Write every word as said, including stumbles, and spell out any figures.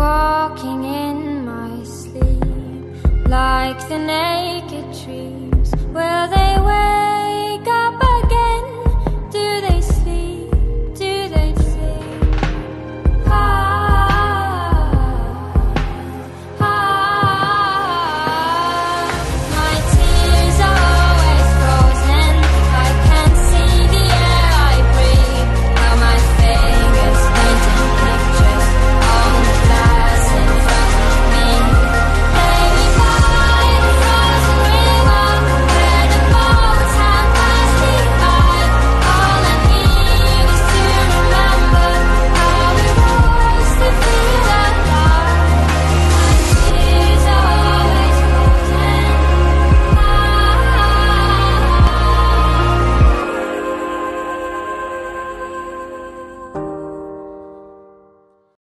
walking in my sleep, like the naked trees where they were.